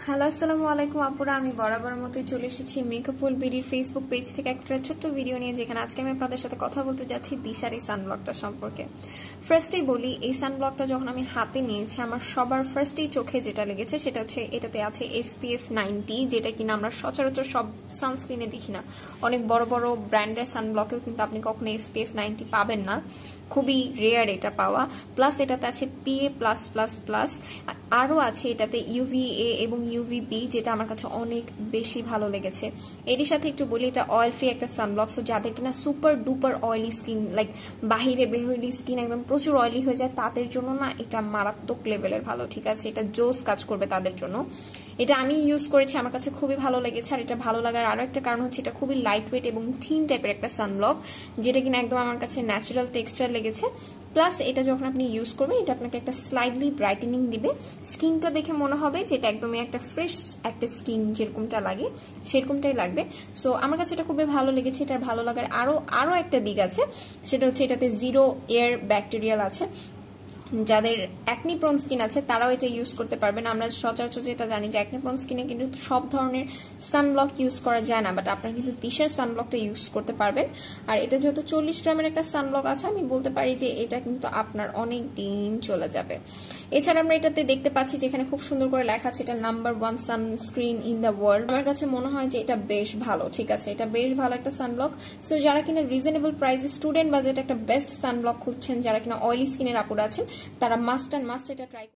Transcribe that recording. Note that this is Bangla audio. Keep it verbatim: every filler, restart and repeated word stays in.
হ্যালো আসসালামু আলাইকুম আপুরা, আমি বরাবর মতোই চলে এসেছি মেকআপল বিডির ফেসবুক পেজ থেকে একটা ছোট্ট ভিডিও নিয়ে, যেখানে আজকে আমি আপনাদের সাথে কথা বলতে যাচ্ছি দিশার এই সানব্লকটা সম্পর্কে। ফার্স্টেই বলি, এই সানব্লকটা যখন আমি হাতে নিয়েছি আমার সবার ফার্স্টেই চোখে যেটা লেগেছে সেটা হচ্ছে এটাতে আছে এসপিএফ নাইনটি, যেটা কিনা আমরা সচরাচর সব সানস্ক্রিনে দেখি না। অনেক বড় বড় ব্র্যান্ডের সানব্লকেও কিন্তু আপনি কখনো এসপিএফ নাইনটি পাবেন না, খুবই রেয়ার এটা পাওয়া। প্লাস এটাতে আছে পিএ প্লাস প্লাস প্লাস, আরও আছে এটাতে ইউভিএ এবং ইউভিবি, যেটা আমার কাছে অনেক বেশি ভালো লেগেছে। এরই সাথে একটু বলি, এটা অয়েল ফ্রি একটা সানব্লক, সো যাদের কিনা super duper oily skin, like বাহিরে বের হইলে স্কিন একদম প্রচুর অয়েলি হয়ে যায়, তাদের জন্য না এটা মারাত্মক লেভেলের ভালো। ঠিক আছে, এটা জোস কাজ করবে তাদের জন্য। এটা আমি ইউজ করেছি, আমার কাছে খুবই ভালো লেগেছে। আর এটা ভালো লাগার আরো একটা কারণ হচ্ছে এটা খুবই লাইট ওয়েট এবং থিন টাইপের একটা সানব্লক, যেটা কিনা একদম আমার কাছে ন্যাচারাল টেক্সচার লেগেছে। প্লাস এটা যখন আপনি ইউজ করবেন, এটা আপনাকে একটা স্লাইটলি ব্রাইটেনিং দিবে। স্কিনটা দেখে মনে হবে যে এটা একদমই একটা ফ্রেশ একটা স্কিন যেরকমটা লাগে সেরকমটাই লাগবে। সো আমার কাছে এটা খুবই ভালো লেগেছে। এটার ভালো লাগার আরো আরো একটা দিক আছে, সেটা হচ্ছে এটাতে জিরো এয়ার ব্যাকটেরিয়াল আছে। যাদের অ্যাকনি প্রোন স্কিন আছে তারাও এটা ইউজ করতে পারবেন। আমরা সচরাচর যেটা জানি যে অ্যাকনি প্রোন স্কিনে কিন্তু সব ধরনের সানব্লক ইউজ করা যায় না, বাট আপনারা কিন্তু দিশার সানব্লকটা ইউজ করতে পারবেন। আর এটা যেহেতু চল্লিশ গ্রামের একটা সানব্লক আছে, আমি বলতে পারি যে এটা কিন্তু আপনার অনেক দিন চলে যাবে। এছাড়া আমরা এটাতে দেখতে পাচ্ছি যেখানে খুব সুন্দর করে লেখা আছে এটা number one sunscreen in the world. আমার কাছে মনে হয় যে এটা বেশ ভালো। ঠিক আছে, এটা বেশ ভালো একটা সানব্লক। সো যারা কিনা রিজনেবল প্রাইসে স্টুডেন্ট বাজেট একটা বেস্ট সানব্লক খুঁজছেন, যারা কিনা অয়েলি স্কিনের আপুরা আছেন, তারা মাস্ট অ্যান্ড মাস্ট এটা ট্রাই